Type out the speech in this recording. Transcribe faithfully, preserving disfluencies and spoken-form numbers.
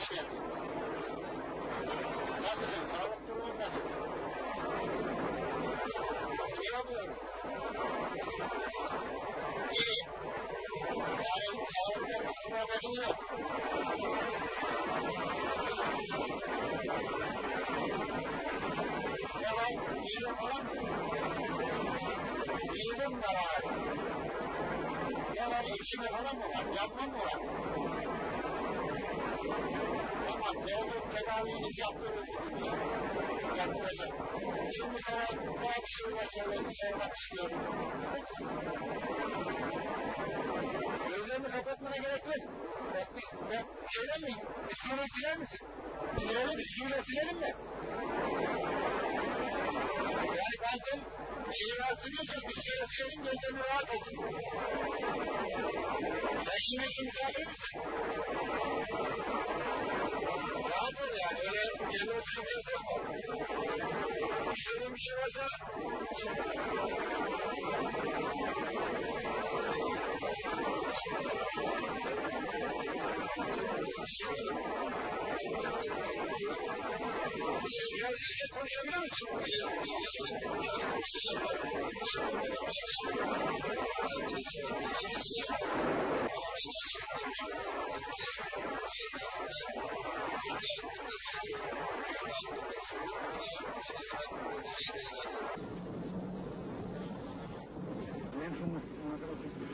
hoş geldin. Nasılsın? Sağlık durumun nasıl? Duyamıyorum. İyi. Yani sağlıktan bir haberim yok. Tamam, iyi falan mı? İyiyim mi var? Ne var, ekşime falan mı var? Yanma mı var? Tamam, gelecek tedavimiz yaptığımız gibi yaptıracağız. Şimdi sana bazı şeyler söyleyip sormak istiyorum. Gözlerini kapatmana gerek yok. Bak bir, bak şeyden mi? Bir suyla siler misin? Bilelim bir suyla silelim mi? Yani ben tüm şeyi rahatsız ediyorsanız bir suyla silelim gözlerini rahat olsun. Sen şimdi için misafir misin? Rahat ol yani öyle kendini sıkıntı yapma. İstediğin bir şey varsa biraz yüksek konuşabilir misin? En son arkadaşım